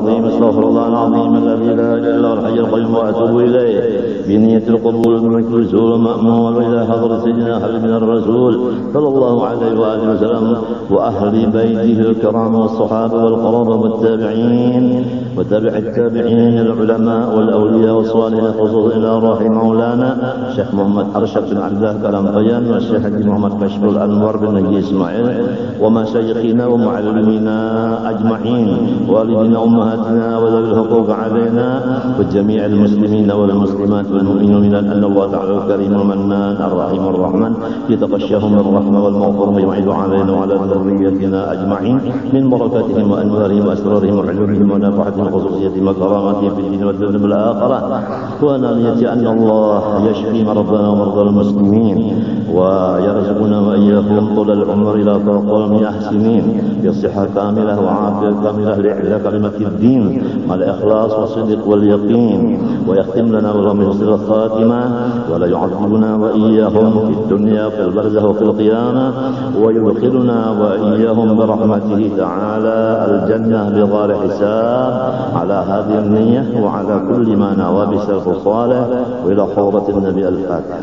العظيم استغفر الله العظيم الذي لا اله الا هو الحي القيوم واتوب اليه بنية القبول من كل سوء مأمول والى حضرة سيدنا حبيب من الرسول صلى الله عليه واله وسلم واهل بيته الكرام والصحابه والقرابه والتابعين وتابع التابعين العلماء والاولياء والصالحين خصوصا الى روح مولانا الشيخ محمد ارشد بن عبد الله كلام والشيخ محمد كشف الانوار بن نجي اسماعيل ومشايخنا ومعلمينا اجمعين والدنا امهاتنا وذوي الحقوق علينا وجميع المسلمين والمسلمات والمؤمنين ان الله تعالى الكريم المنان الرحيم الرحمن يتغشاهم بالرحمه والمغفره ويعيد علينا وعلى ذريتنا اجمعين من بركاتهم وانوارهم واسرارهم وعلومهم ونفعتهم وخصوصيتهم وكراماتهم في الدين والدنيا والاخره ونرجو ان الله يشفي مرضانا ومرضى المسلمين ويرزقنا واياهم طول العمر الى طول سنين بصحه كامله وعافيه كامله لإعلاء كلمه الدين مع الاخلاص والصدق واليقين ويختم لنا ولهم بحسن الخاتمه ولا يعذبنا واياهم في الدنيا وفي البرزخ وفي القيامه ويدخلنا واياهم برحمته تعالى الجنه بغير حساب على هذه النيه وعلى كل ما نوى بسلف صالح والى حوضه النبي الفاتحه.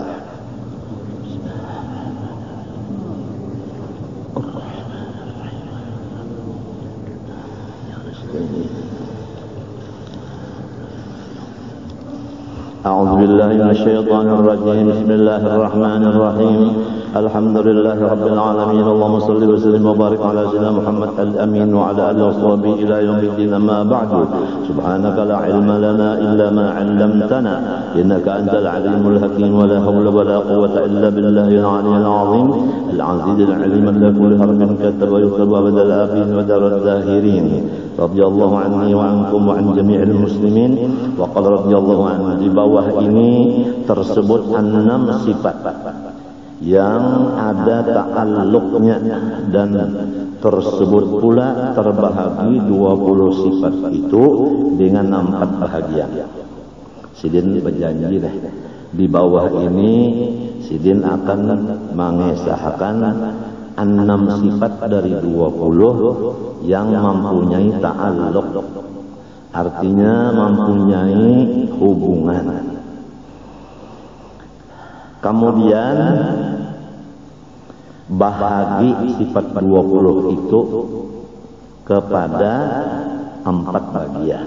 أعوذ بالله من الشيطان الرجيم بسم الله الرحمن الرحيم الحمد لله رب العالمين اللهم صل وسلم وبارك على سيدنا محمد الأمين وعلى آله وصحبه إلى يوم الدين أما بعد سبحانك لا علم لنا إلا ما علمتنا إنك أنت العليم الحكيم ولا حول ولا قوة إلا بالله العلي العظيم العزيز العليم الذي كل حرف كتب ويكتب أبد الآبين ودار الظاهرين رضي الله عني وعنكم وعن جميع المسلمين وقال رضي الله عنه. Di bawah ini tersebut 6 sifat yang ada ta'alluqnya dan tersebut pula terbahagi 20 sifat itu dengan 4 bahagian. Sidin berjanji deh di bawah ini Sidin akan mengesahkan 6 sifat dari 20 yang mempunyai ta'alluq, artinya mempunyai hubungan. Kemudian bahagi sifat 20 itu kepada 4 bagian.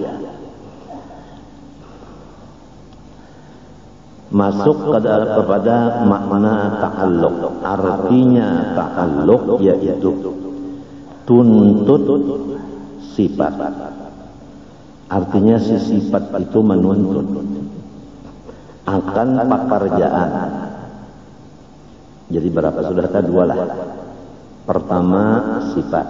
Masuk kepada makna ta'alluq. Artinya ta'alluq yaitu tuntut sifat. Artinya si sifat itu menuntut akan pekerjaan. Jadi berapa sudah tadi 2 lah. Pertama sifat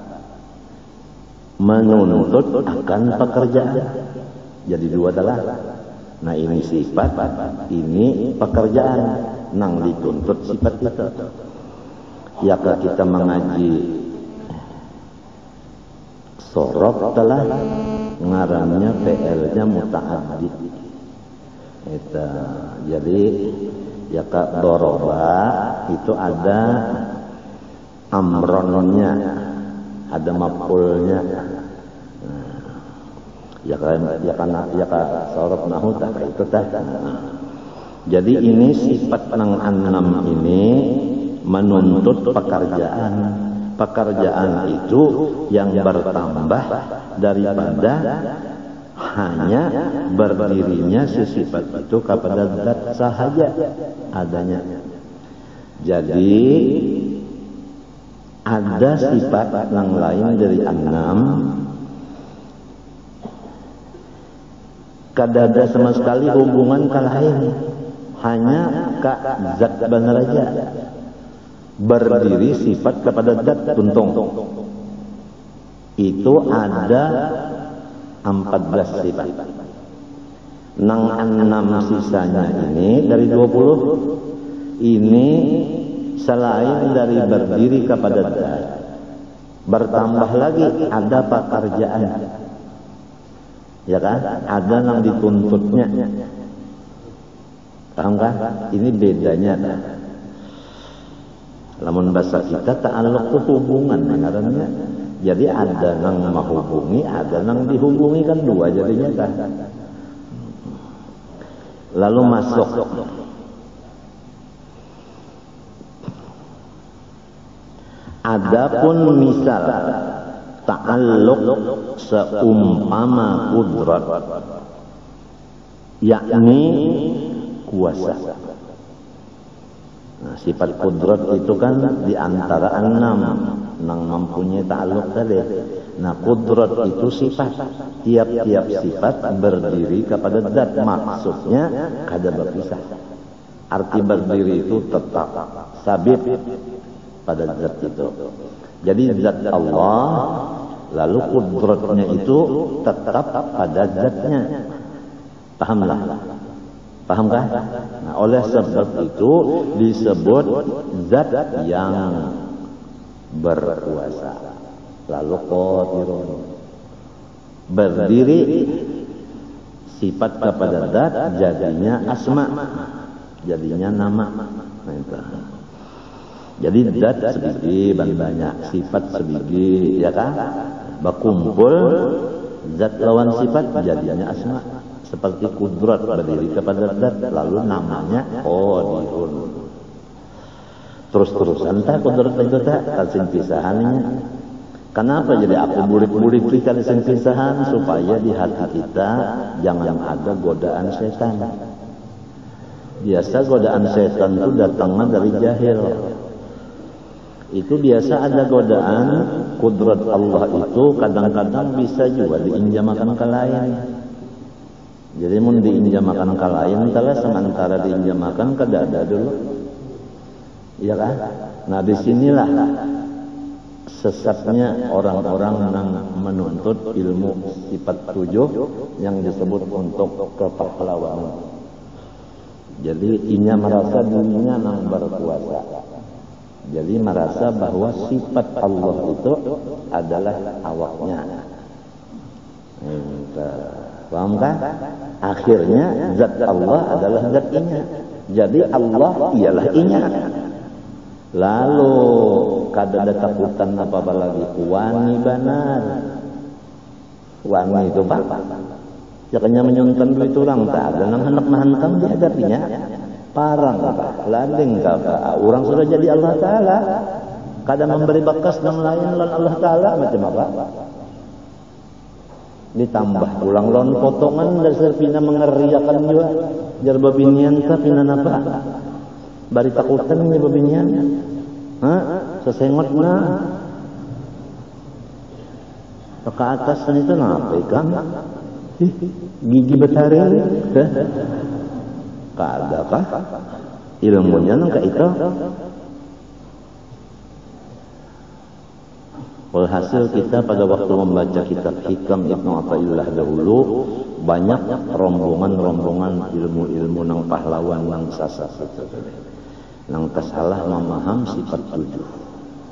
menuntut akan pekerjaan. Jadi 2 adalah. Nah ini sifat, ini pekerjaan. Nang dituntut sifat itu. Ya kita mengaji sorok telah ngarannya PL-nya muta'addi. Jadi ya kak doroba itu ada amronnya, ada maf'ulnya. Ya kak sorok nahu tak itu tah. Jadi ini sifat nang 6 ini menuntut pekerjaan. Pekerjaan itu yang bertambah daripada hanya berdirinya sifat itu kepada zat sahaja adanya. Jadi ada sifat yang lain dari 6 kadada sama sekali hubungan ke lain, hanya ke zat benar aja. Berdiri sifat kepada zat tuntung. Itu ada 14 sifat. Nang 6 sisanya ini dari 20 ini selain dari berdiri kepada zat, bertambah lagi ada pekerjaan. Ya kan? Ada yang dituntutnya. Paham kan? Ini bedanya. Lamun bahasa kita ta'alluq itu hubungan, ngarannya Jadi ada nang menghubungi, ada nang dihubungi, kan dua jadinya kan. Lalu masuk adapun misal ta'alluq seumpama kudrat, yakni kuasa. Nah, sifat kudrat itu kan diantara 6 nang mempunyai ta'alluq tadi. Nah, kudrat itu sifat, tiap-tiap sifat berdiri kepada zat, maksudnya kada berpisah. Arti berdiri itu tetap sabit pada zat itu. Jadi zat Allah, lalu kudratnya itu tetap pada zatnya. Pahamlah? Pahamkah? Nah, oleh sebab itu disebut zat yang berkuasa. Lalu qadirun, berdiri sifat kepada zat, jadinya asma, jadinya nama. Nah, itu. Jadi zat sebiji banyak, sifat sebiji, ya kan? Berkumpul zat lawan sifat jadinya asma. Seperti kudrat berdiri kepada zat, lalu namanya qadirun. Terus-terusan tak kudrat itu tak kalsing pisahannya. Kenapa jadi aku bulik-bulik kalsing pisahan? Supaya di hati kita jangan ada godaan setan. Biasa godaan setan itu datangnya dari jahil. Itu biasa ada godaan kudrat Allah itu kadang-kadang bisa juga diinjamakan ke lain. Jadi mun diinjamakan ke lain, kalau sementara diinjamakan ke dada dulu, iya kan? Nah, disinilah sesatnya orang-orang yang menuntut ilmu sifat 7 yang disebut untuk kepahlawanan. Jadi inya merasa dirinya nang berkuasa. Jadi merasa bahwa sifat Allah itu adalah awaknya. Paham kan? Akhirnya zat Allah adalah zat inya. Jadi Allah ialah inya. Lalu kada ada takutan apa lagi. Wangi benar. Wangi itu pak. Jakanya menyontan duit orang tak ada nang hendak mahantam dihadapinya. Parang apa, landing apa, orang sudah jadi Allah Ta'ala, kadang memberi bekas yang lain lan Allah Ta'ala macam apa? Ditambah pulang lon potongan dari serpina mengeriakan juga, jar babinian ka pina napa? Bari takutan ni babinian, sesengot na, ke atas itu napa ikan? Gigi betari, kada kah? Ilmunya nang ka itu. Walhasil kita pada waktu membaca kitab Hikam Ibnu Athaillah dahulu banyak rombongan-rombongan ilmu-ilmu nang pahlawan nang sasa nang salah memaham sifat 7.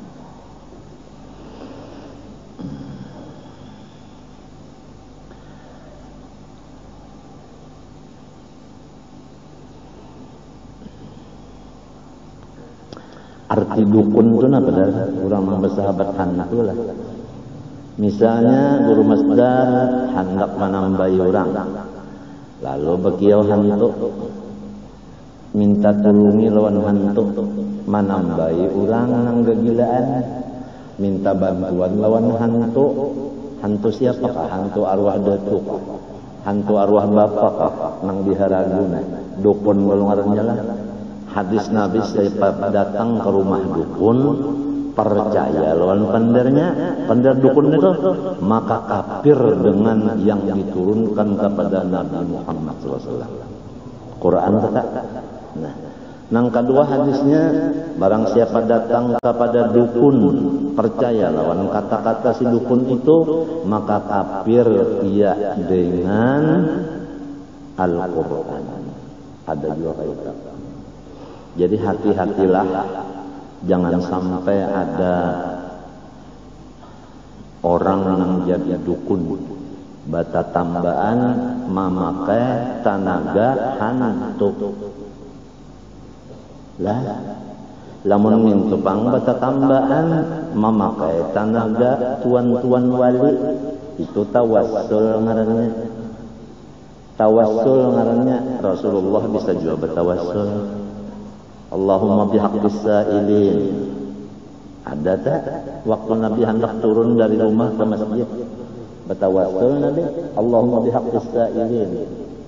Arti dukun itu apa dah? Orang bersahabat hendak tu lah. Misalnya guru masdar hendak menambahi orang, lalu bekiau hantu minta tolongi lawan hantu menambahi orang nang kegilaan, minta bantuan lawan hantu. Hantu siapakah? Hantu arwah datuk, hantu arwah bapak nang diharaguna. Dukun golongannya lah. Hadis Nabi saya datang ke rumah dukun, percaya lawan pendernya, pender dukun itu, maka kafir dengan yang diturunkan kepada Nabi Muhammad SAW. Quran kata. Nah, nang kedua hadisnya, barang siapa datang kepada dukun, percaya lawan kata-kata si dukun itu, maka kafir ia dengan Al-Quran. Ada juga kayak itu. Jadi hati-hatilah, jangan sampai ada orang yang jadi dukun, bata tambahan memakai tenaga hantu. Lah, Lamun mintu pang bata tambahan memakai tenaga tuan-tuan wali itu tawassul ngarannya. Tawassul ngarannya Rasulullah bisa juga bertawassul. Allahumma bihaqqis sa'ilin. Ada tak waktu Nabi hendak turun dari rumah ke masjid bertawassul Nabi Allahumma bihaqqis sa'ilin.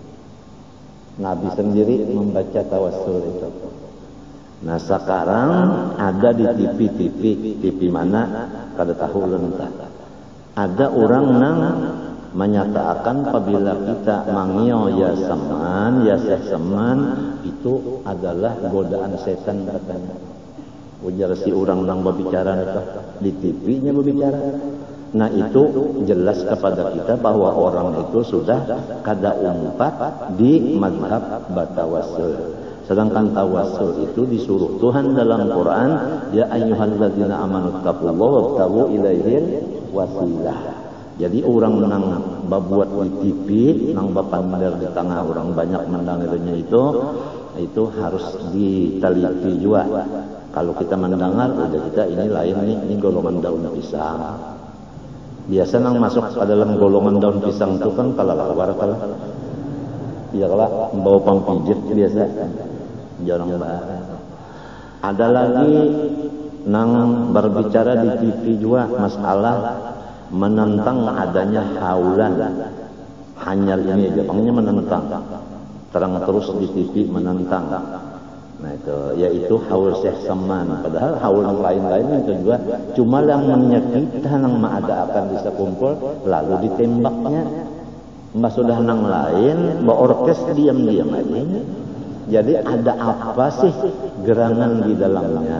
Nabi sendiri membaca tawassul itu. Nah sekarang ada di TV mana kada tahu lentah. Ada orang nang menyatakan apabila kita mangio ya seman, ya seman itu adalah godaan setan katanya. Ujar si orang nang berbicara itu di TV-nya berbicara. Nah itu jelas kepada kita bahwa orang itu sudah kada umpat di mazhab batawassul. Sedangkan tawassul itu disuruh Tuhan dalam Quran, ya ayyuhalladzina amanu taqullaha wabtaghu ilaihil wasilah. Jadi orang nang babuat di TV, nang bapandar di tengah orang banyak mendengarnya itu harus diteliti juga. Kalau kita mendengar, udah kita ini lain nih, ini golongan daun pisang. Biasa nang masuk ke dalam golongan daun pisang itu kan kalawar kalah. Iya kalah, bawa pang pijit biasa. Jarang banget. Ada lagi nang berbicara di TV juga masalah menentang adanya haulan. Hanya ini aja, pangnya menentang. Terang terus di TV menentang. Nah itu, yaitu haul Syekh Saman. Padahal haul yang lain-lain itu juga cuma yang menyakita nang ada akan bisa kumpul lalu ditembaknya. Mbak sudah nang lain, mbak orkes diam-diam aja. Jadi ada apa sih gerangan di dalamnya?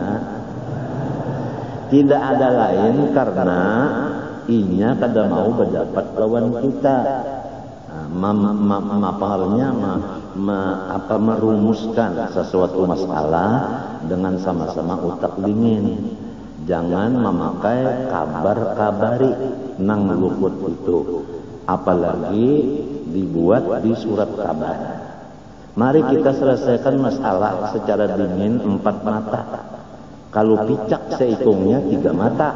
Tidak ada lain karena inya kada mau berdapat lawan kita. Merumuskan sesuatu masalah dengan sama-sama utak dingin. Jangan memakai kabar-kabari nang luput itu. Apalagi dibuat di surat kabar. Mari kita selesaikan masalah secara dingin 4 mata. Kalau picak seikungnya 3 mata.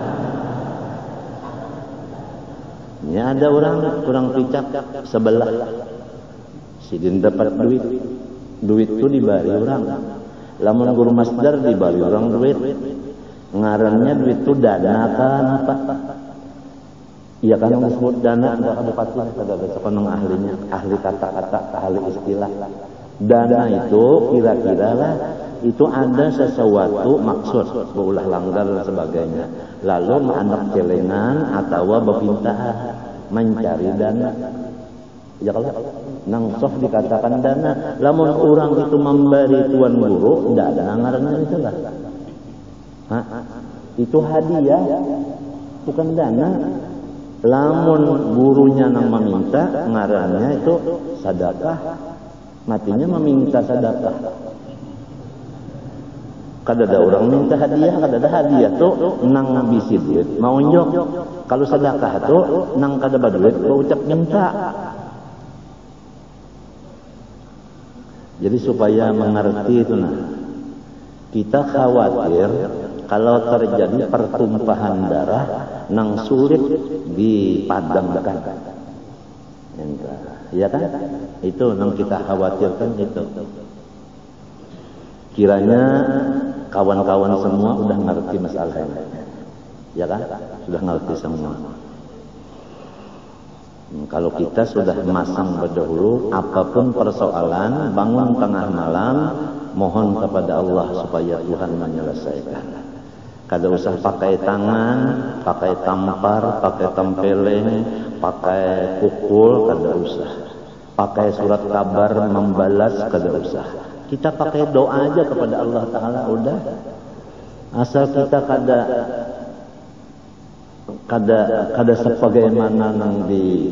Ini ada orang kurang picak sebelah. Sidin dapat duit. Duit itu dibari orang. Lamun guru masdar dibari orang duit. Ngarannya duit itu dana kan apa? Iya kan yang disebut dana ada pasti ada sepenuh ahlinya, ahli kata-kata, ahli istilah. Dana itu kira-kira lah itu ada sesuatu maksud, berulah langgar dan sebagainya. Lalu anak celengan atau bepintahan mencari dana. Ya kalau nangsoh dikatakan dana, lamun orang itu memberi tuan guru, tidak ada ngarannya itu lah. Itu hadiah, bukan dana. Lamun gurunya nang meminta ngarannya itu sedekah, matinya meminta sedekah. Kada ada orang minta hadiah, kada ada hadiah tuh nang bisi duit mau nyok. Kalau sedekah tuh nang kada baduit mau ucap minta. Jadi supaya mengerti itu nah, kita khawatir kalau terjadi pertumpahan darah nang sulit dipadamkan. Ya kan? Itu nang kita khawatirkan itu. Kiranya kawan-kawan semua udah ngerti masalah ini. Ya kan? Sudah ngerti semua. Kalau kita sudah masang berdahulu, apapun persoalan, bangun tengah malam, mohon kepada Allah supaya Tuhan menyelesaikan. Kada usah pakai tangan, pakai tampar, pakai tempeleng, pakai pukul, kada usah. Pakai surat kabar membalas, kada usah. Kita pakai doa aja kepada Allah Ta'ala, udah. Asal kita kada sebagaimana nang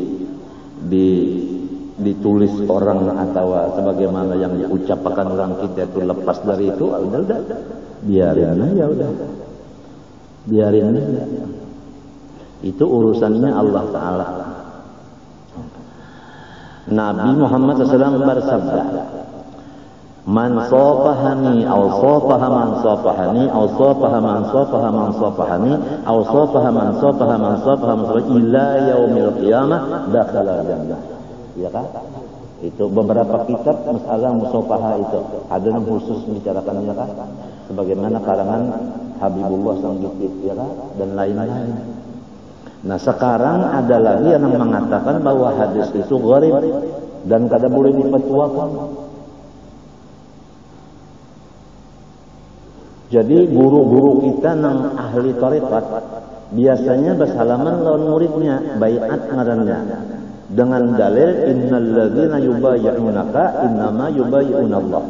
ditulis orang atau sebagaimana yang diucapkan orang kita itu lepas dari itu, udah biarin aja udah. Biarin aja. Itu urusannya Allah Ta'ala. Nabi Muhammad SAW bersabda, Man safahani aw safaha man safahani aw safaha man safaha man safahani aw safaha man safaha man safaha ila yaumil qiyamah dakhala jannah. Ya kan? Itu beberapa kitab masalah musafaha itu ada yang khusus membicarakannya kan, sebagaimana karangan Habibullah Sangkutip ya kan, dan lain-lain. Nah sekarang ada lagi yang mengatakan bahwa hadis itu gharib dan kada boleh dipatuakan. Jadi guru-guru kita nang ahli tarekat biasanya bersalaman lawan muridnya, baiat ngarannya. Dengan dalil innal ladzina yubayyi'unaka innama yubayyi'unallah.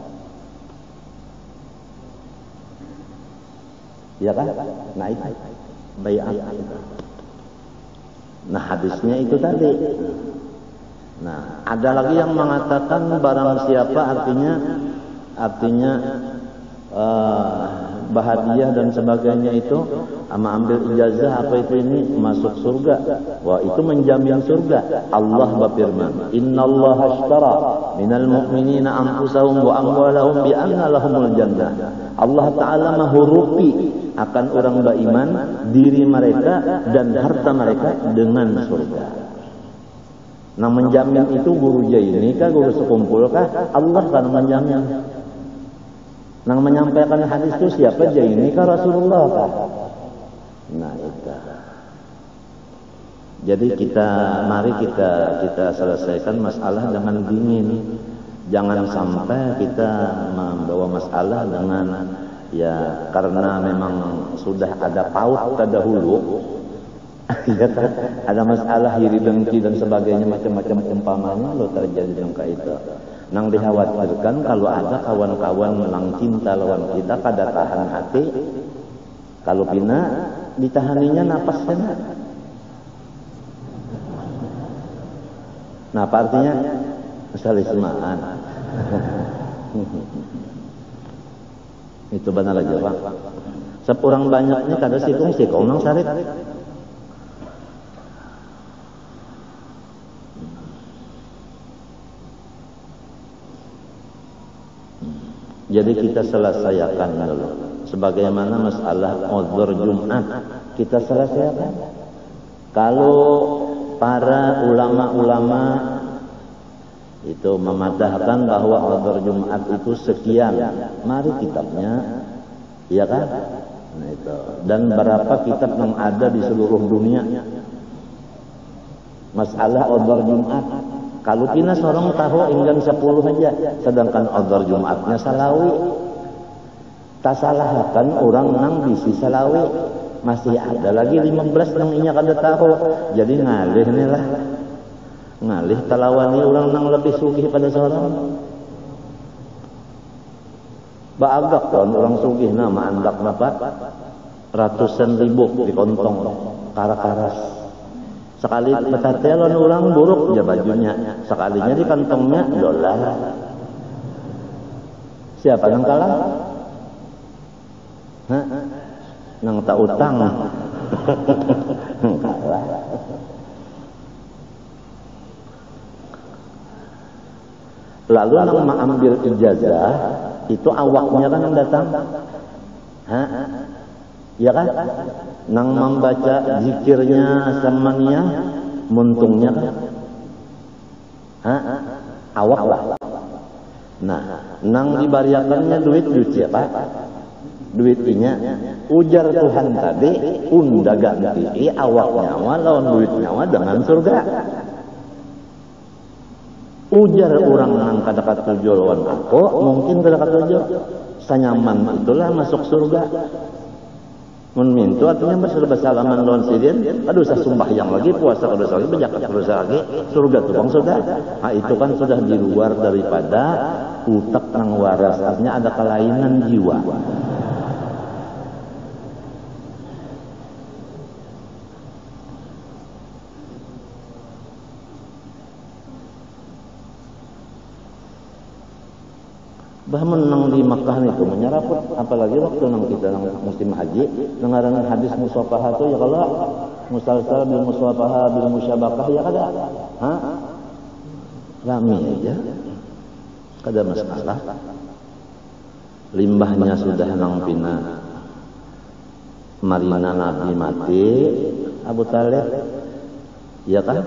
Ya kan? Nah itu baiat. Nah hadisnya itu tadi. Nah, ada lagi yang mengatakan barang siapa artinya bahagia dan sebagainya itu ama ambil ijazah apa itu ini masuk surga. Wah itu menjamin surga. Allah berfirman, Innallaha ashtara minal mu'minina anfusahum wa amwalahum bi anna lahumul jannah. Allah Ta'ala menghurupi akan orang beriman diri mereka dan harta mereka dengan surga. Nah menjamin itu guru Jaini kah, guru sekumpul kah? Allah kan menjamin. Nang menyampaikan hadis itu siapa? Jaini kah Rasulullah kah? Nah itu. Jadi mari kita selesaikan masalah dengan dingin. Jangan sampai kita membawa masalah dengan ya karena memang sudah ada paut terdahulu. Ya kan? Ada masalah iri dengki dan sebagainya macam-macam umpamanya lo terjadi dengan itu. Nang dikhawatirkan kalau ada kawan-kawan menang cinta lawan kita kada tahan hati, kalau pina ditahaninya napasnya. Nah apa artinya? Salismaan. Itu benar aja Pak. Seorang banyaknya kada sikong nang sarit. Jadi kita selesaikan dulu. Sebagaimana masalah uzur Jumat kita selesaikan. Kalau para ulama-ulama itu mematahkan bahwa uzur Jumat itu sekian, mari kitabnya, ya kan? Nah itu. Dan berapa kitab yang ada di seluruh dunia masalah uzur Jumat. Kalau kita seorang tahu ingin 10 aja, sedangkan uzur Jumatnya salawi. Tak salahkan orang nang bisi salawi. Masih ada lagi 15 nang inya kada tahu. Jadi ngalih nih lah. Ngalih talawani orang nang lebih sugih pada seorang. Baagak kan orang sugih nama andak dapat ratusan ribu di kontong karas-karas. Sekali petatelon orang buruk ya bajunya, sekalinya di kantongnya dolar. Siapa yang kalah? Hah? Nang tak utang. Kalah. Lalu nang mengambil ijazah itu awaknya kan yang datang. Hah? Ya kan? Nang membaca zikirnya samania muntungnya kan? Hah? Awak lah. Nah, nang dibariakannya duit siapa? Duit inya ujar Tuhan tadi unda ganti awak nyawa lawan duit nyawa dengan surga. Ujar orang nang kada katujo lawan aku mungkin kada katujo. Sanyaman itulah masuk surga. Mun mintu artinya bersalaman lawan sidin, aduh saya sembahyang lagi, puasa dosa lagi, berzakat dosa lagi, surga tuh bang sudah. Nah itu kan sudah di luar daripada utak nang waras, artinya ada kelainan jiwa. Bahkan nang di Makkah itu menyeraput, apalagi waktu nang kita nang musim haji, dengaran hadis musafahah itu ya kalau musalsal bil musafahah bil musyabakah ya kada, hah? Rame aja. kada masalah. Limbahnya sudah nang pina marina Nabi mati Abu Talib, ya kan?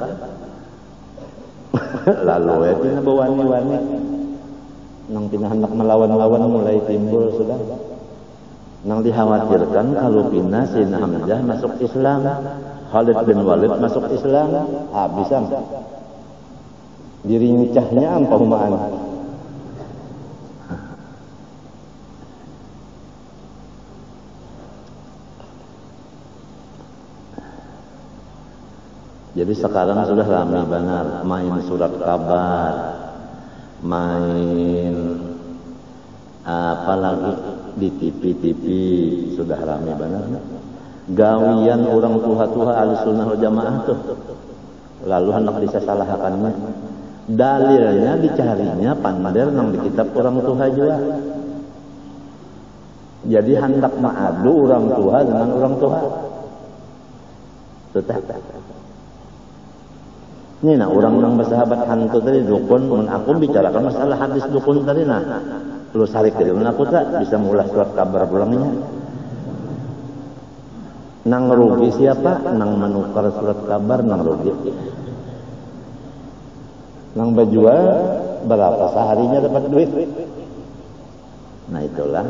Lalu ya pina bawani-wani nang pina hendak melawan-lawan mulai timbul sudah. Nang dikhawatirkan kalau pina Sayyidina Hamzah masuk Islam, Khalid bin Walid masuk Islam, bisa dirincahnya ampaumaan. Jadi sekarang sudah ramai benar main surat kabar, main apalagi di TV sudah ramai benar. Gawian orang tua-tua Ahlussunnah wal Jamaah tuh. Lalu hendak disalahkannya. Dalilnya dicarinya pandai nang di kitab orang tua juga. Jadi hendak mengadu orang tua dengan orang tua. Tetap. Ini nah orang nang bersahabat hantu tadi dukun, mun aku bicarakan masalah hadis dukun tadi nah. Lu sarik dari mun aku tak bisa mulah surat kabar pulangnya. Nang rugi siapa? Nang menukar surat kabar nang rugi. Nang berjual berapa seharinya dapat duit? Nah itulah.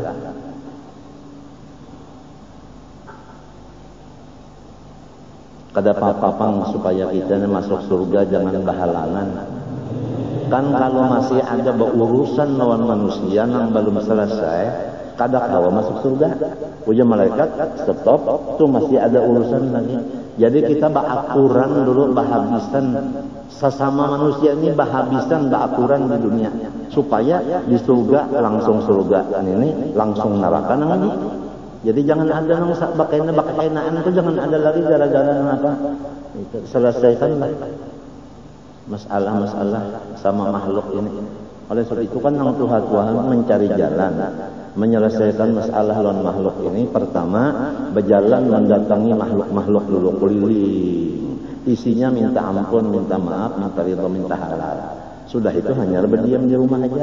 Kada papapang supaya kita masuk surga jangan bahalangan. Kan kalau masih ada urusan lawan manusia yang belum selesai, kada kawa masuk surga. Puja malaikat stop, tuh masih ada urusan lagi. Jadi kita bahabisan dulu bahabisan sesama manusia ini bahabisan bahakuran di dunia supaya di surga langsung surga dan ini langsung neraka nanti. Jadi jangan ada nang bakainaan itu jangan ada lagi gara-gara apa. Itu selesaikanlah masalah-masalah sama makhluk ini. Oleh sebab itu kan nang Tuhan mencari jalan menyelesaikan masalah lawan makhluk ini. Pertama berjalan mendatangi makhluk-makhluk dulu keliling. Isinya minta ampun, minta maaf, minta ridho, minta halal. Sudah itu hanya berdiam di rumah aja.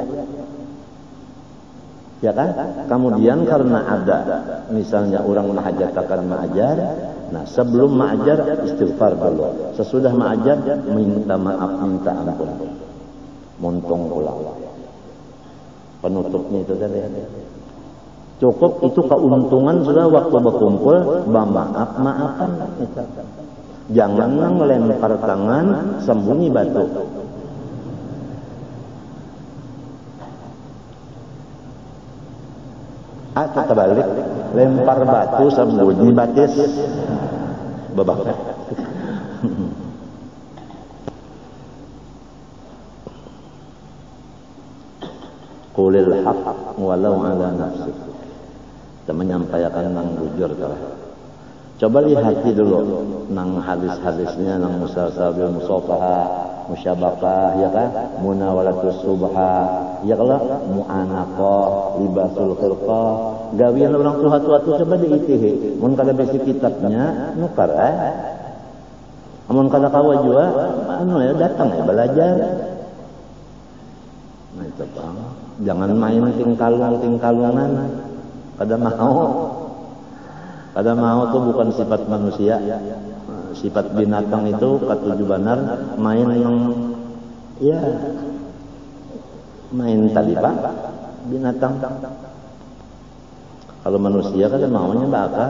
Ya kan? Kemudian karena ada misalnya orang mahajat akan mengajar, nah sebelum mengajar istighfar dulu. Sesudah mengajar minta maaf, minta ampun. Montong pulang. Penutupnya itu tadi. Cukup itu keuntungan sudah waktu berkumpul, maaf-maafan. Jangan melempar tangan sembunyi batu. Atau terbalik, lempar batu sembunyi batis. Babak. Qulil haq walau ala nafsik. Kita menyampaikan nang jujur telah. Coba lihati dulu nang hadis-hadisnya nang musasabil musafaha, musyabakah ya kan, munawalatus subha, ya kalau mu'anaqah, libasul khirqah, gawian orang tua-tua itu coba diitihi. Mun kada besi kitabnya nukar amun kada kawa juga anu ya datang ya belajar. Nah itu Bang, jangan main tingkalungan. Kada mau tuh bukan sifat manusia. Sifat binatang itu katuju benar main yang ya main tadi Pak binatang. Kalau manusia kan maunya bakal.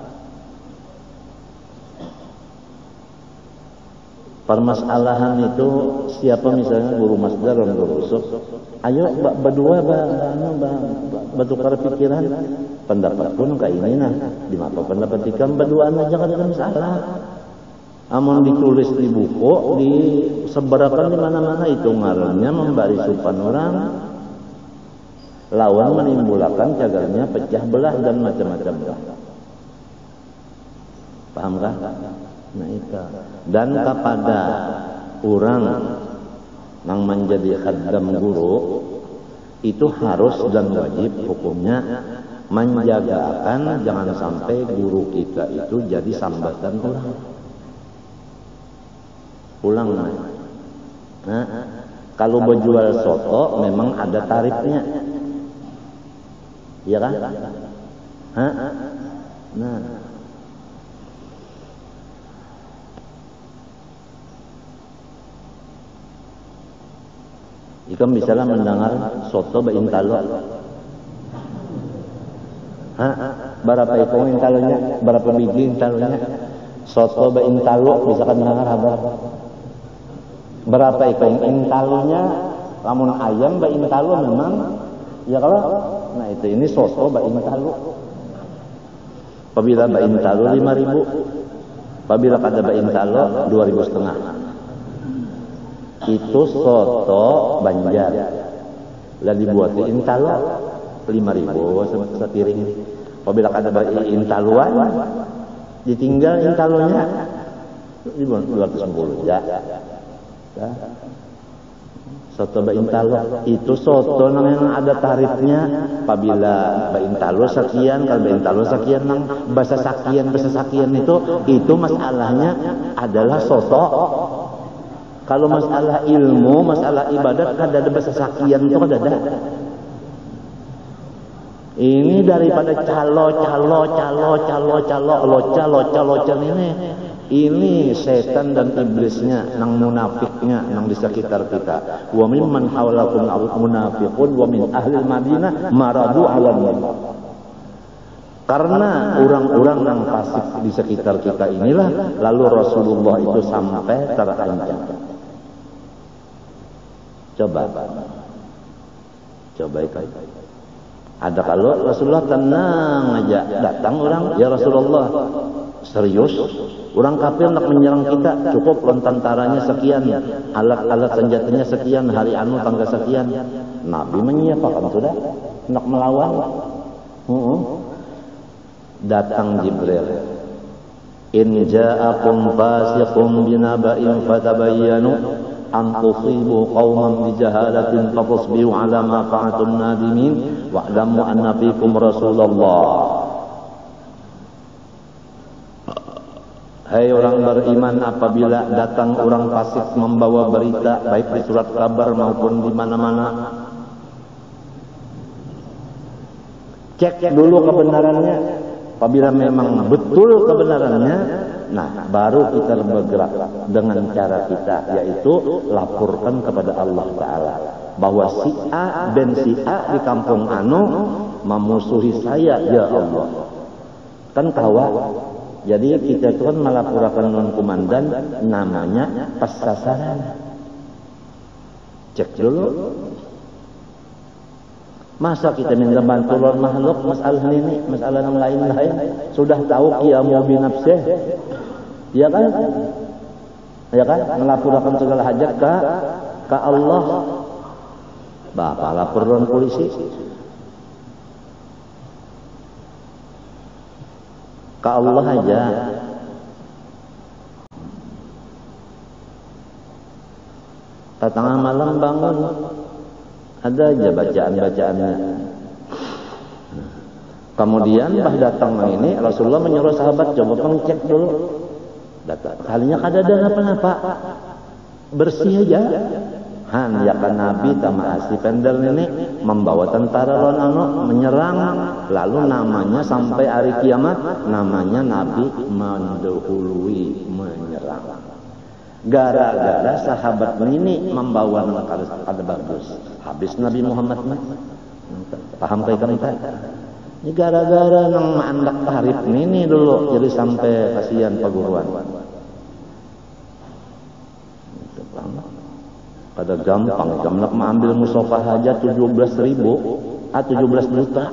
Permasalahan itu siapa misalnya guru masdar dan guru usul, ayo berdua bertukar pikiran, pendapat pun kayak ini nah, di mata pendapat ikam berduaan aja kan ada masalah. Amun ditulis di buku, disebarkan di mana-mana itu ngarannya memberi supan orang, lawan menimbulkan cagarnya pecah belah dan macam-macam. Paham kan? Nah itu. Dan kepada orang yang menjadi khaddam guru itu harus dan wajib hukumnya menjagakan jangan sampai guru kita itu jadi sambatan orang. Nah, Kalau berjual soto memang ada tarifnya. Iya kan? Hah? Nah. Jika misalnya mendengar soto beintalo. Hah? Berapa ikong intalonya? Berapa biji intalonya? Soto beintalo misalkan mendengar kabar. Berapa ikong intalonya? Lamun ayam beintalo memang ya kalau nah itu ini soto beintalo. Apabila beintalo 5.000. Apabila kada beintalo 2.500. Itu soto Banjar. Lah dibuat di intalo 5.000 sepiring. Apabila kada intaluan ditinggal intalonya 210 ya. Soto beintalo itu soto yang ada tarifnya. Apabila beintalo sekian, kalau beintalo sekian nang bahasa sakian itu masalahnya adalah soto. Kalau masalah ilmu, masalah ibadat kada ada bahasa sakian itu kada ada. Ini daripada calo ini setan dan iblisnya, nang munafiknya, nang di sekitar kita. Wa mimman haulakum munafiqun wa min ahli Madinah maradu 'alan nifaq. Karena orang-orang yang fasik di sekitar kita inilah lalu Rasulullah itu sampai terancam. Coba itu. Ada kalau Rasulullah tenang aja, datang orang, ya Rasulullah, serius, orang kafir nak menyerang kita, cukup tentaranya sekian, alat-alat senjatanya sekian, hari anu tanggal sekian. Nabi menyiapkan sudah, nak melawan. Datang Jibril. In ja'akum fasiqun binaba'in fatabayyanu an tusibu qauman bijahalatin fatasbihu ala ma fa'atum nadimin wa'lamu anna fikum Rasulullah. Hai orang beriman, apabila datang orang fasik membawa berita baik di surat kabar maupun di mana-mana, cek dulu kebenarannya. Apabila memang betul kebenarannya, nah baru kita bergerak dengan cara kita, yaitu laporkan kepada Allah Ta'ala bahwa si A dan si A di kampung anu memusuhi saya, ya Allah. Kan kawan. Jadi kita itu kan melaporkan non komandan, namanya pas sasaran. Cek dulu. Masa kita minta bantuan makhluk masalah ini, masalah yang lain-lain, sudah tahu qiyamu binafsih. Ya kan? Ya kan? Melaporkan segala hajat ke Allah. Bapak laporan polisi. Ke Allah aja. Tengah malam bangun, ada aja bacaan-bacaannya. Kemudian bah datang ini Rasulullah menyuruh sahabat coba pengcek dulu. Datang. Kalinya kada ada apa-apa. Bersih aja. Han ya kan Nabi tama asli pendel ini membawa tentara lawan menyerang, lalu namanya sampai hari kiamat namanya Nabi mendahului menyerang. Gara-gara sahabat ini membawa kada bagus. Habis Nabi Muhammad paham kayak kamu kan? Ini gara-gara nang mandak tarif ini dulu jadi sampai kasihan paguruan. Kada gampang, gamlak mengambil musafah aja 17.000, 17 juta.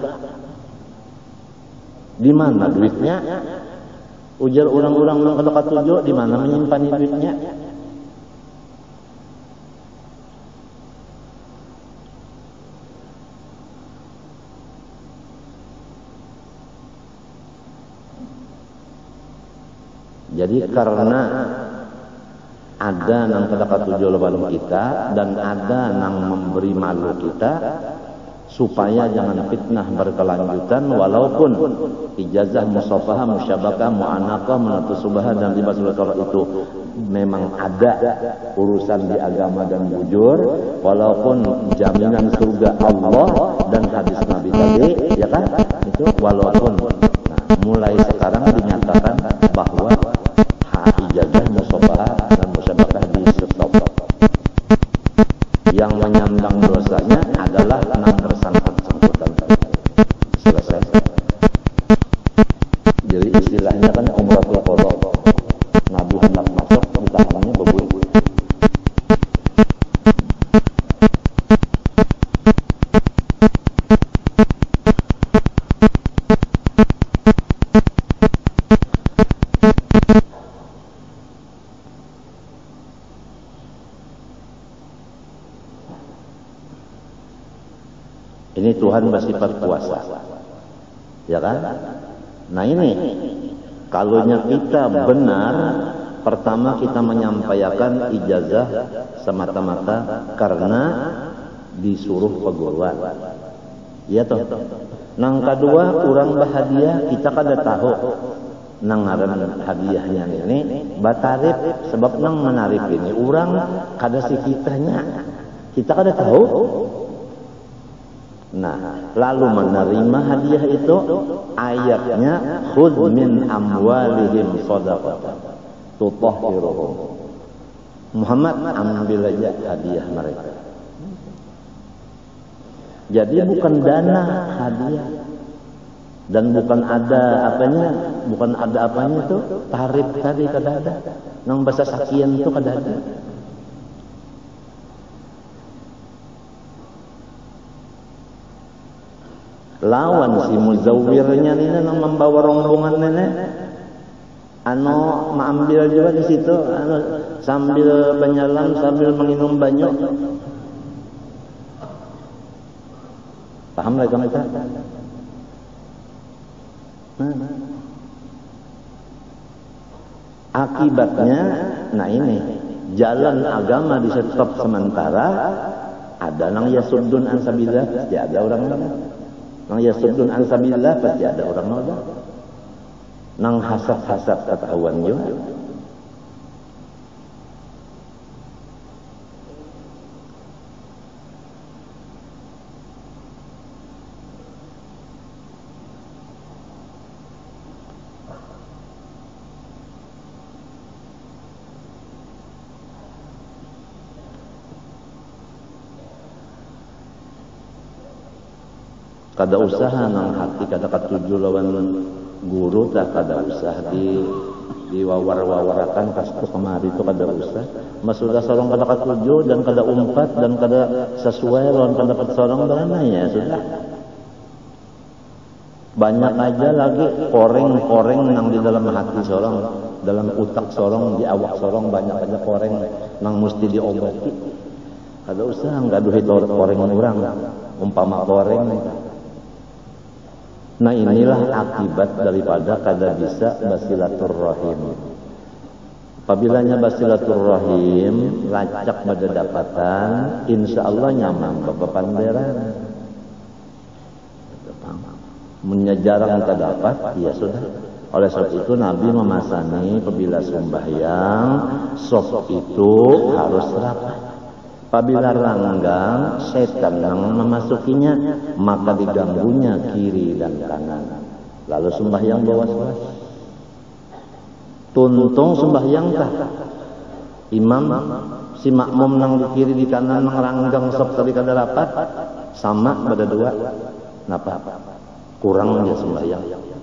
Di mana duitnya? Ujar orang-orang yang kada katuju, di mana menyimpan duitnya? Jadi karena ada nang kada katuju lawan kita dan ada nang memberi malu kita, supaya jangan fitnah berkelanjutan, walaupun ijazah musafahah, musyabakah, mu'anaqah, menatusubahah dan 5 itu memang ada urusan di agama dan bujur, walaupun jaminan surga Allah dan hadis Nabi tadi, ya kan? Itu walaupun. Nah, mulai sekarang dinyatakan bahwa hak ijazah musabaqah dan musabaqah di stop. Yang menyandang dosanya adalah 6 bersangkutan. Selesai. Jadi istilahnya kan umratul qadha. Nabi hendak masuk di tangannya bebuih. Ini Tuhan bersifat kuasa. Ya kan? Nah ini, kalau kita benar, pertama kita menyampaikan ijazah semata-mata karena disuruh peguruan. Ya toh. Nang kedua, orang bahagia kita kada tahu nang ngaran hadiahnya ini batarif sebab nang menarif ini orang kada si kita kada tahu. Nah, lalu menerima hadiah itu ayatnya khudz min amwalihim shadaqatan tutahhiruhum. Muhammad ambil aja hadiah mereka. Jadi bukan dana hadiah dan bukan ada apanya itu tarif tadi kada ada. Nang bahasa sakian itu kada ada. Lawan si muzawwirnya ini nang membawa rombongan nenek mengambil juga di situ sambil menyelam sambil minum banyu. Paham lagi mereka? Akibatnya, nah ini jalan agama di stop sementara. Ada nang yasuddun an sabilillah, pasti ada orang lain. Nang yasuddun an sabilillah pasti ada orang nolak. Nang hasad-hasad ketahuan juga. Kada usaha nang hati kada katuju lawan guru tak kada usah di wawar-wawarakan kastu kemari itu kada usah. Mas sudah sorong kada katuju dan kada umpat dan kada sesuai lawan pendapat sorong dana ya sudah. Banyak aja lagi koreng-koreng nang di dalam hati sorong, dalam utak sorong, di awak sorong banyak aja koreng nang mesti diobati. Kada usah ngaduhi koreng orang umpama koreng. Nah inilah akibat daripada kada bisa basilaturrahim. Apabila basilaturrahim lacak pada dapatan, insya Allah nyaman bepanderan. Menyejarang terdapat, ya sudah. Oleh sebab itu Nabi memasani apabila sembahyang, sop itu harus rapat. Apabila ranggang, setan yang memasukinya, maka diganggunya kiri dan kanan. Lalu sembahyang bawas-bawas. Tuntung sembahyang kah? Imam, si makmum nang di kiri di kanan mengeranggang sok tadi kada rapat, sama pada dua. Napa? Kurang dia sembahyang.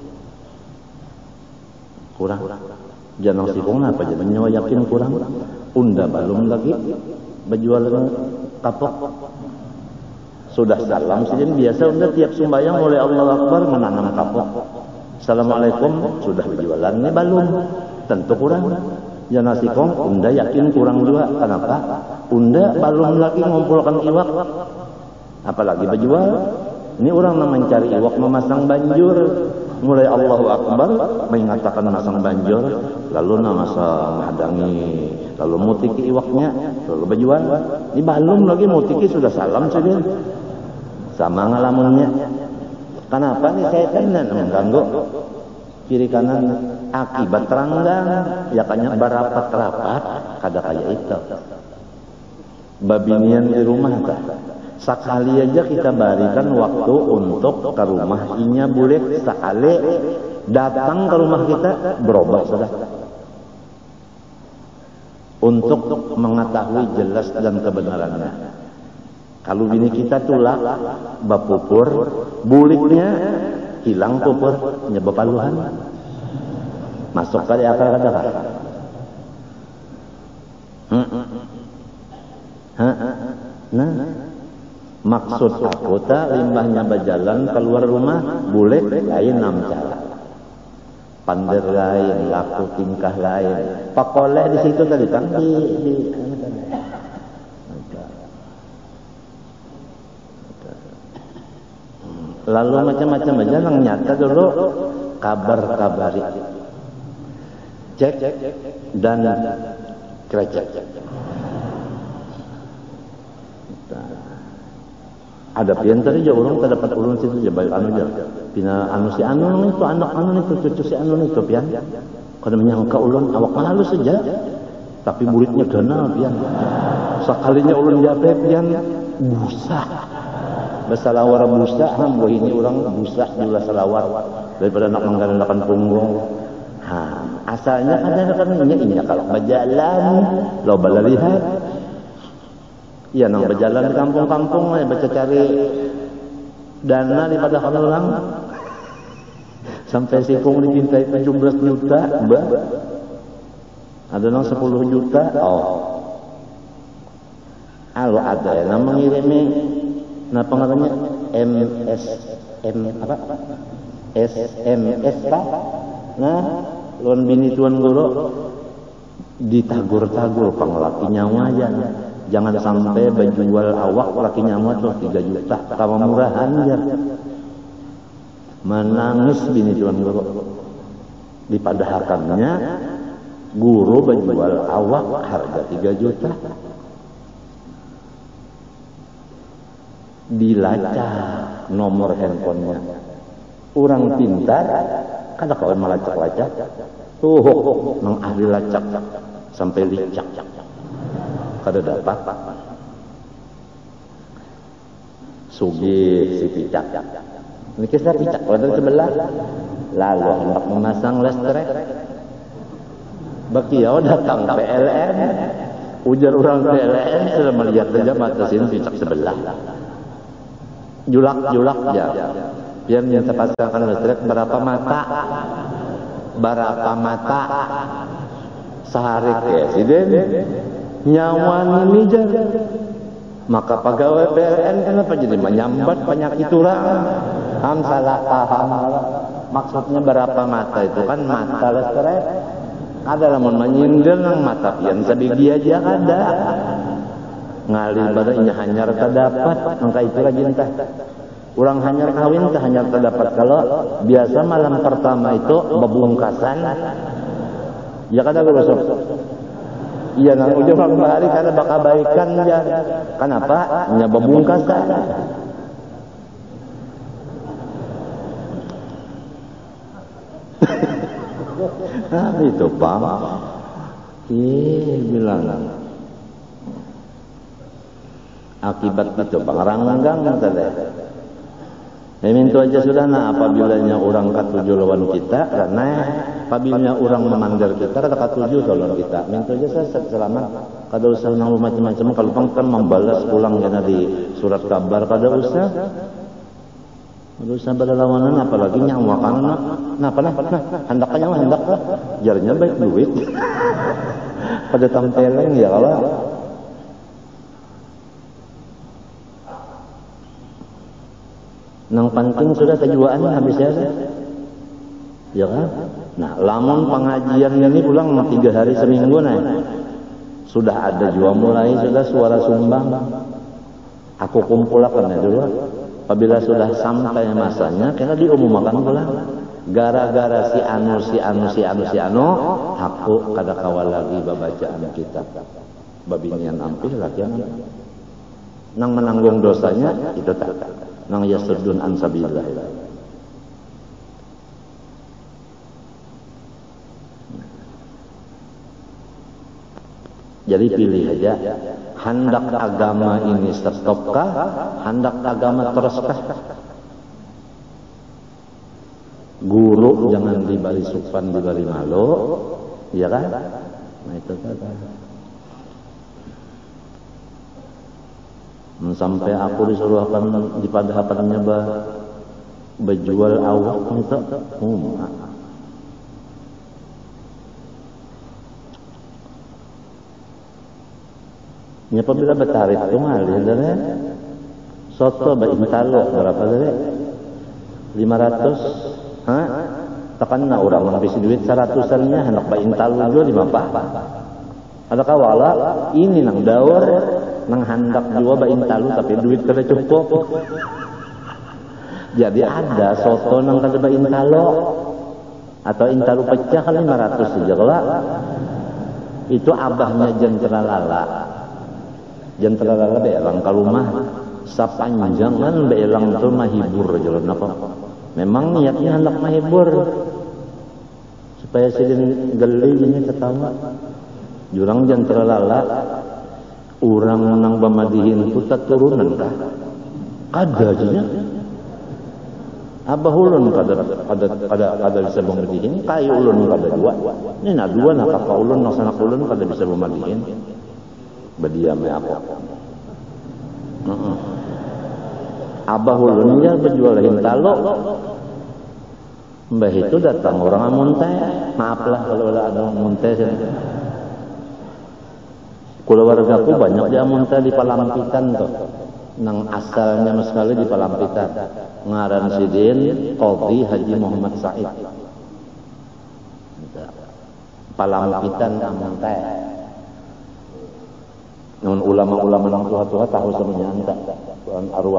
Kurang. Jangan sikong napa aja menyawa yakin kurang. Unda balum lagi. Berjual kapok. Sudah salam sidin biasa udah tiap sembahyang oleh Allah Akbar menanam kapok. Assalamualaikum sudah berjualan ini balum. Tentu kurang. Jangan sikong unda yakin kurang juga. Kenapa? Unda balum lagi ngumpulkan iwak. Apalagi berjual. Ini orang yang mencari iwak memasang banjur. Mulai Allahu Akbar mengatakan masang banjur, lalu masang hadangi, lalu mutiki iwaknya, lalu berjual. Ini balum lagi mutiki sudah salam saja. Sama ngalamunnya. Kenapa nih setan mengganggu? kiri kanan akibat teranggang ya kanya barapat-rapat kada kaya itu babinian di rumah tah sekali aja kita berikan waktu untuk ke rumah inya boleh sekali datang ke rumah kita berubah sudah untuk mengetahui jelas dan kebenarannya. Kalau bini kita tulak bapupur buliknya hilang pupur nyebab paluhan masuk kali akal kada kah? Nah maksud aku tak limbahnya berjalan keluar rumah boleh lain 6 cara pander lain laku tingkah lain pakoleh di situ tadi kan lalu macam-macam aja yang nyata dulu kabar-kabari cek dan krecek ada pian tadi aja orang tak dapat ulun situ aja baik anu aja pina anu si anu itu anak anu itu cucu si anu itu pian kada menyangka ulun awak malu saja tapi muridnya ganal pian sekalinya ulun jabe pian busa bersalawar busa hambo ini orang busa jula salawar daripada nak menggandakan punggung asalnya kan ini kalau berjalan lo balalihat iya nang berjalan di kampung-kampung baca cari dana daripada kalau orang sampai sipung dipintai 17 juta ada nang 10 juta kalau ada yang mengirimi apa namanya SMS pak nah luan bini tuan guru ditagur-tagur pengelaki nyawa aja jangan sampai berjual awak laki nyawa tuh 3 juta sama murahan ya menangis bini tuan guru dipadahakannya guru berjual awak harga 3 juta dilacak nomor handphonenya orang pintar kada kawan melacak-lacak nang ahli lacak sampai licak kada dapat sugih si picak ini kisah picak dari sebelah lalu hendak memasang listrik bakiau datang PLN ujar orang PLN sudah melihat saja mata sini picak sebelah julak ya biar minta pasangkan listrik berapa mata sehari presiden nyawan ini jadi maka pegawai PLN kenapa jadi menyambat penyakit orang salah paham maksudnya berapa mata itu kan mata listrik ada lamun menyindir nang mata pian sabigi aja ada ngalih pada inya hanyar terdapat angka itu lagi entah orang hanyar kawin teh hanyar terdapat kalau biasa malam pertama itu bebungkasan ya kada gosok iya nang ujung hari karena bakal baikan ya kenapa nya bebungkasan itu pak bilang akibat itu pengeranggang tadi. Itu aja sudah apabilanya orang katuju lawan kita karena apabila orang memanggil kita kata katuju lawan kita. Itu aja saya selamat kada usah nang macam-macam kalau kan membalas ulang karena di surat kabar kada usah. Kada usah berlawanan apalagi nyawa kana hendak nyawa hendak jarnya baik duit. Pada tampeleng ya Allah. Nang penting sudah kejuaan habis ya kan nah lamun pengajian ini pulang 3 hari seminggu sudah ada juga mulai sudah suara sumbang aku kumpulkan dulu apabila sudah sampai masanya kena diumumkan pulang gara-gara si anu aku kada kawal lagi babacaan kita babinian ampil latihan nang menanggung dosanya itu tak nang yasuddun an sabilillah Jadi pilih aja, hendak agama ini stopkah, hendak agama teruskah? Guru jangan dibari supan, dibari malu, ya kan? Nah itu kan. Sampai aku disuruh akan dipadahapannya berjual awak itu, nya apabila bertarif itu malih dari soto baintalo berapa dari 500, tekan na orang habis duit 100-annya hendak baintalo juga 5 ada kawala ini nang daur nang hendak juga baintalo tapi duit kada cukup. Jadi ada soto nang kada baintalo atau intalo pecah kan 500 saja lah. Itu abahnya jentera lala. Jentera lala beelang kalumah sapanjang kan beelang tu mahibur jalan apa. Memang niatnya hendak mahibur supaya sidin geli ini ketawa. Jurang jentera lala urang nang bamadihin tu turunan kah? Kada aja. Abah ulun kada bisa bamadihin, kayu ulun kada dua. Ini na dua nak kakak ulun nak sanak ulun kada bisa bamadihin. Badiam ya aku. Abah ulun ya berjual hintalo. Mbah itu datang orang amunte. Maaflah kalau ada amunte. Keluargaku banyak di amunte di Palampitan tuh. Nang asalnya sekali di Palampitan. Ngaran Sidin Qadhi Haji Muhammad Said. Palampitan amunte. Namun ulama-ulama yang tua-tua tahu semuanya enggak arwah.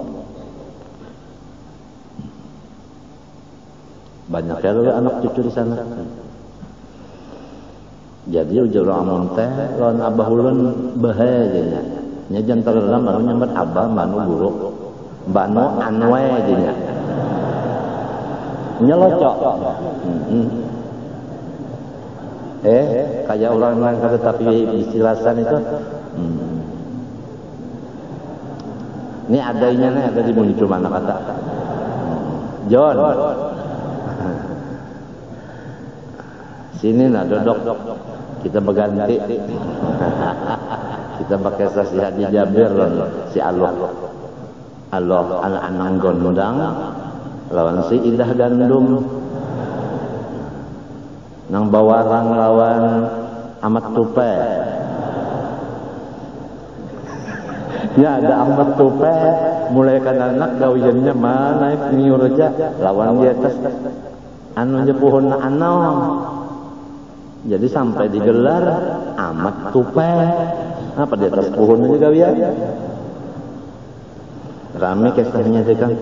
Banyak ya anak cucu di sana. Jadi ujar amun teh lawan abah ulun bahaya nya. Nya jantar dalam anu nyambat abah manu guru. Banu anwe nya. Nya locok. Kayak orang lain kata tapi istilasan itu. Ini adanya nih ada di muncul mana kata. John. Sini nak duduk. Kita berganti. Kita pakai sasi Haji Jabir si Allah. Allah anak-anak gondang lawan si Indah Gandum. Nang bawarang lawan Amat Tupe. Ya ada Amat Tupe mulai kan anak gawiannya mana niur aja lawan di atas anu nya pohon anau. Jadi sampai digelar Amat Tupe. Apa di atas pohon aja gawian. Rame kisahnya sih kan.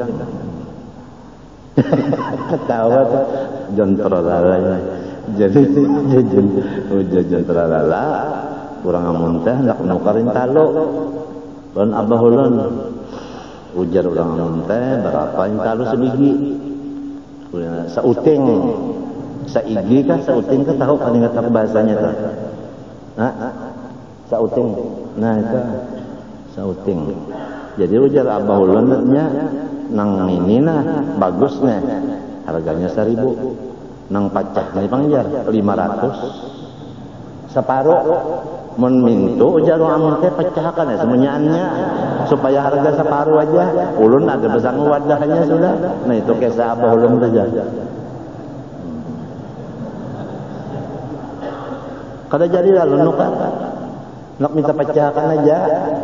Ketawa tuh jontro lalanya. Jadi jontro lala kurang amun teh hendak nukarin talo. Lawan abah ulun ujar urang amun teh berapa intalo sebiji? Sauting. Saigi kah sauting kah tahu kan ingat bahasanya tuh. Sauting. Nah itu sauting. Jadi ujar abah ulunnya nang ini nah bagusnya harganya 1.000. Nang pacak nih pangjar 500. Separuh mun mintu ujar amun teh pecahkan ya semuanya supaya harga separuh aja. Ulun ada besar wadahnya sudah. Nah itu kisah abah ulun saja. Kada jadi lalu nuka. Nak minta pecahkan aja.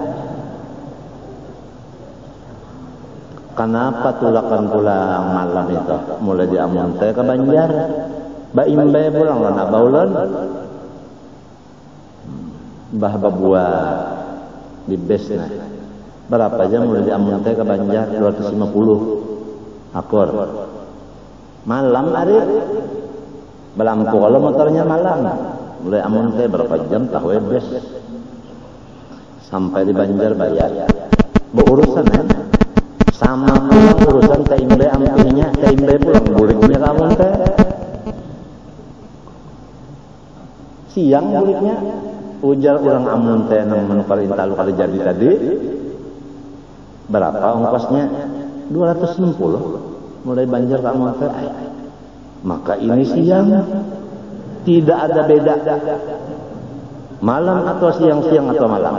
Kenapa tulakan pulang malam itu? Mulai di amun teh ke Banjar. Baimbe pulang lan abah ulun. Bah babua di besna. Berapa jam mulai di amun teh ke Banjar 250. Akor. Malam hari. Belampu kalau motornya malam. Mulai amun teh berapa jam tahu bes. Sampai di Banjar bayar. Berurusan ya. Sama pulang urusan taimbe ampihnya, taimbe pulang buliknya kamu teh. Siang buliknya, ujar orang amun teh nang menuparinta lu kada jadi tadi. Berapa ongkosnya? 260. Mulai Banjar ke amun teh. Maka ini siang. Tidak ada beda. Malam atau siang atau malam.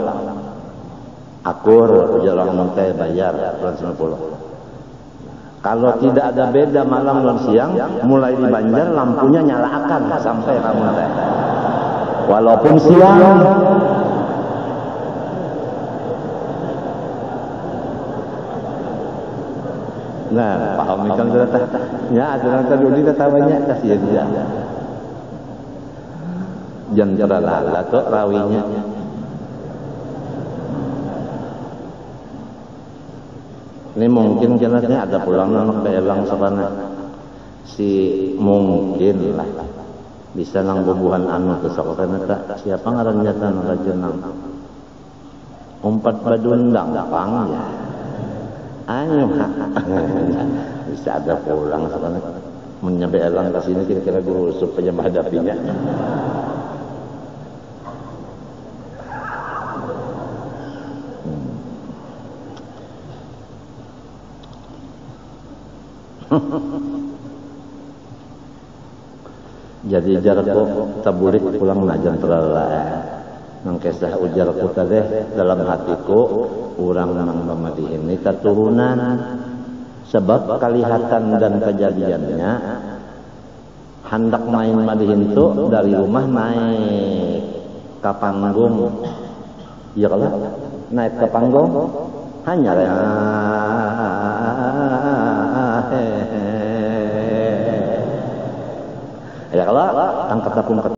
Akur ujar orang amun teh bayar 260. Kalau tidak ada beda malam dan siang, mulai di Banjar lampunya nyalakan sampai kamu teh. Walaupun siang. Nah, paham kan ternyata. Ya, ternyata dulu kita tawanya kasihan dia. Jangan terlalu tuh rawinya. Ini mungkin kenanya ada pulang anak belang sabana. Si mungkin lah bisa nang bubuhan anu kesok ternyata siapa ngarannya tanah rajenang umpat badundang pang ya ayo bisa ada pulang sabana menyampe elang ke sini kira-kira guru supaya menghadapinya. Jadi jarku tabulik pulang najan terlalu nang kesah ujarku tadi dalam hatiku orang nang memadi ini keturunan sebab kelihatan dan kejadiannya hendak main madihin itu dari rumah naik ke panggung ya kalau naik ke panggung hanya ya kalau angkat tepung